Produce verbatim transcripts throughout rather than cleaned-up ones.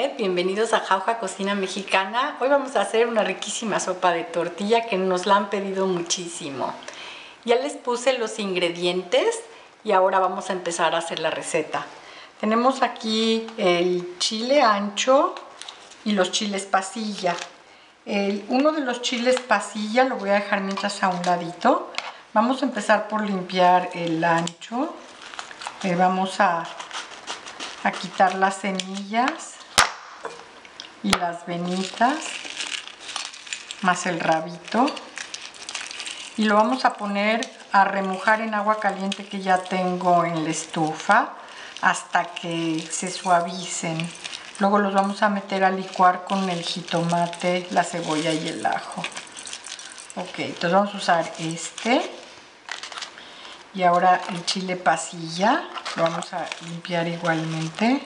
Internet, bienvenidos a Jauja Cocina Mexicana. Hoy vamos a hacer una riquísima sopa de tortilla que nos la han pedido muchísimo. Ya les puse los ingredientes y ahora vamos a empezar a hacer la receta. Tenemos aquí el chile ancho y los chiles pasilla. El, uno de los chiles pasilla lo voy a dejar mientras a un ladito. Vamos a empezar por limpiar el ancho. Eh, vamos a, a quitar las semillas y las venitas, más el rabito. Y lo vamos a poner a remojar en agua caliente que ya tengo en la estufa hasta que se suavicen. Luego los vamos a meter a licuar con el jitomate, la cebolla y el ajo. Ok, entonces vamos a usar este. Y ahora el chile pasilla, lo vamos a limpiar igualmente.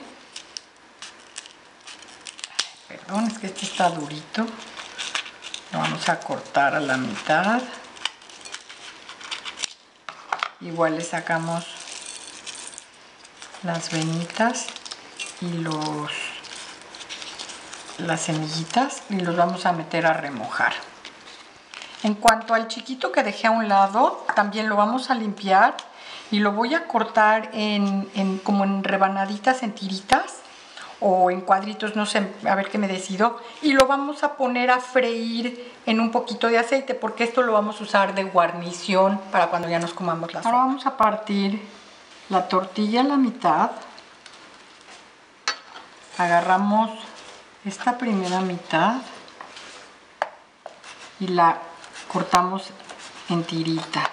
Perdón, es que este está durito. Lo vamos a cortar a la mitad. Igual le sacamos las venitas y los, las semillitas y los vamos a meter a remojar. En cuanto al chiquito que dejé a un lado, también lo vamos a limpiar y lo voy a cortar en, en, como en rebanaditas, en tiritas o en cuadritos, no sé, a ver qué me decido. Y lo vamos a poner a freír en un poquito de aceite porque esto lo vamos a usar de guarnición para cuando ya nos comamos la sopa. Ahora vamos a partir la tortilla a la mitad. Agarramos esta primera mitad y la cortamos en tiritas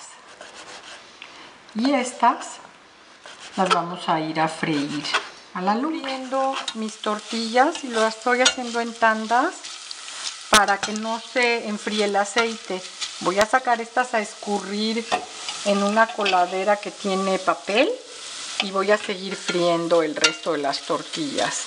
y estas las vamos a ir a freír a la luz. Viendo mis tortillas y lo estoy haciendo en tandas para que no se enfríe el aceite. Voy a sacar estas a escurrir en una coladera que tiene papel y voy a seguir friendo el resto de las tortillas.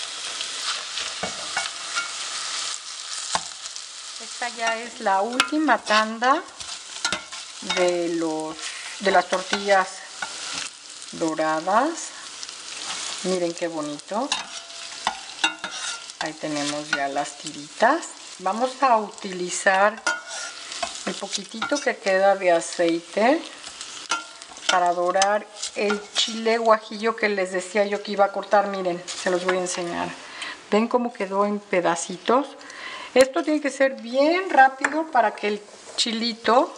Esta ya es la última tanda de, los, de las tortillas doradas. Miren qué bonito. Ahí tenemos ya las tiritas. Vamos a utilizar el poquitito que queda de aceite para dorar el chile guajillo que les decía yo que iba a cortar. Miren, se los voy a enseñar. ¿Ven cómo quedó en pedacitos? Esto tiene que ser bien rápido para que el chilito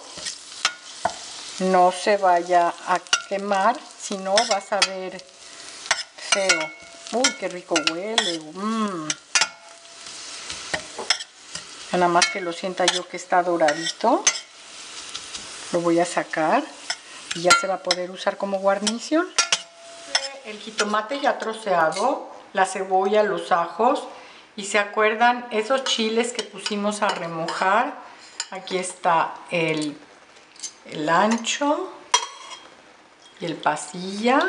no se vaya a quemar, si no vas a ver feo. Uy, qué rico huele. Mm. Nada más que lo sienta yo que está doradito. Lo voy a sacar y ya se va a poder usar como guarnición. El jitomate ya troceado, la cebolla, los ajos. Y se acuerdan esos chiles que pusimos a remojar. Aquí está el, el ancho y el pasilla.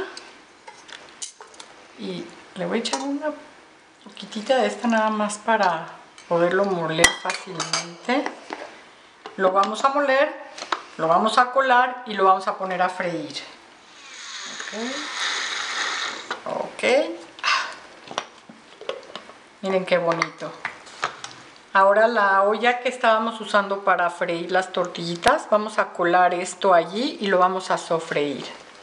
Y le voy a echar una poquitita de esta nada más para poderlo moler fácilmente. Lo vamos a moler, lo vamos a colar y lo vamos a poner a freír. Ok. Ok. Miren qué bonito. Ahora la olla que estábamos usando para freír las tortillitas, vamos a colar esto allí y lo vamos a sofreír.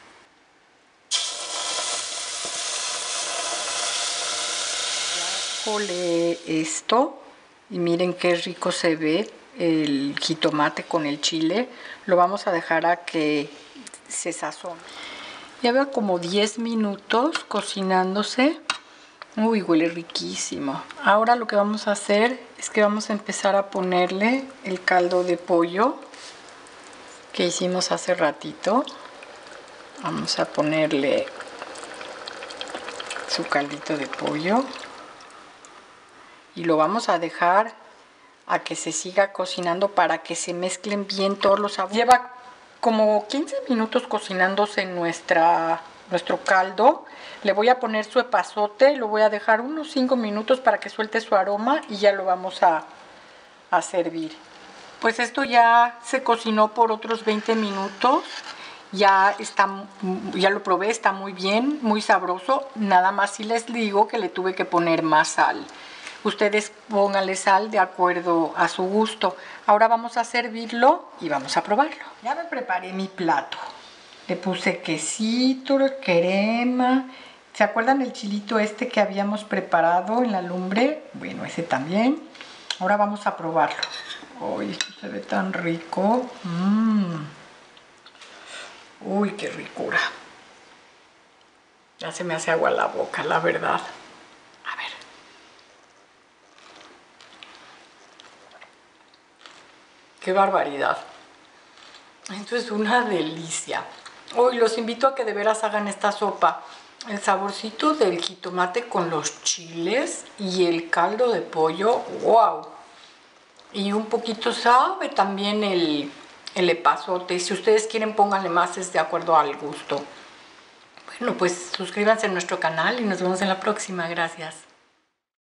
Ya colé esto y miren qué rico se ve el jitomate con el chile. Lo vamos a dejar a que se sazone. Lleva como diez minutos cocinándose. Uy, huele riquísimo. Ahora lo que vamos a hacer es que vamos a empezar a ponerle el caldo de pollo que hicimos hace ratito. Vamos a ponerle su caldito de pollo y lo vamos a dejar a que se siga cocinando para que se mezclen bien todos los sabores. Lleva como quince minutos cocinándose en nuestra... nuestro caldo. Le voy a poner su epazote, lo voy a dejar unos cinco minutos para que suelte su aroma y ya lo vamos a, a servir. Pues esto ya se cocinó por otros veinte minutos Ya está, ya lo probé, está muy bien, muy sabroso. Nada más si les digo que le tuve que poner más sal. Ustedes pónganle sal de acuerdo a su gusto. Ahora vamos a servirlo y vamos a probarlo. Ya me preparé mi plato. Le puse quesito, crema. ¿Se acuerdan el chilito este que habíamos preparado en la lumbre? Bueno, ese también. Ahora vamos a probarlo. Uy, esto se ve tan rico. Mmm. Uy, qué ricura. Ya se me hace agua la boca, la verdad. A ver. ¡Qué barbaridad! Esto es una delicia. Hoy los invito a que de veras hagan esta sopa. El saborcito del jitomate con los chiles y el caldo de pollo, ¡wow! Y un poquito sabe también el, el epazote. Si ustedes quieren, pónganle más, es de acuerdo al gusto. Bueno, pues suscríbanse a nuestro canal y nos vemos en la próxima. Gracias.